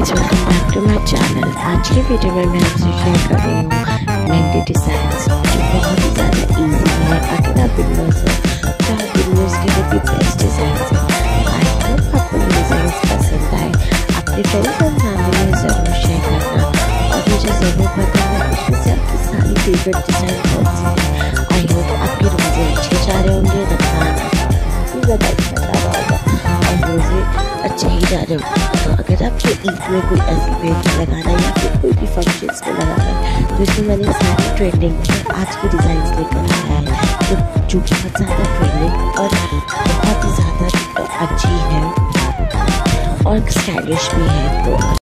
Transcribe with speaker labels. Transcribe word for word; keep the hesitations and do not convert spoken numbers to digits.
Speaker 1: Guys, welcome back to my channel. आज की video में मैं आपसे शेयर कर रही हूँ मेहंदी डिज़ाइंस, जो बहुत ही ज़्यादा इजी है। अगर आप बिगनर्स हो तो आप बिगनर्स के लिए भी बेस्ट डिज़ाइंस हैं। आई होप आपको ये डिज़ाइंस पसंद आए। अपने फ्रेंड्स और फैमिली में ज़रूर शेयर करना और मुझे ज़रूर बताना इसमें से आपकी सारी फेवरेट डिज़ाइन कौन सी है। आई होप आपके रोज़े अच्छे जा रहे होंगे, रमज़ान काफ़ी ज़्यादा अच्छा जा रहा होगा और रोज़े अच्छे ही जा रहे होंगे। तो अगर आपके ईद में कोई ऐसी मेहंदी लगाना या फिर कोई भी फंक्शंस में लगाना है तो इसमें मैंने सारी ट्रेंडिंग में आज की डिज़ाइंस लेकर आया है, जो जो बहुत ज़्यादा ट्रेंडिंग और बहुत ही ज़्यादा अच्छी है और स्टाइलिश भी है। तो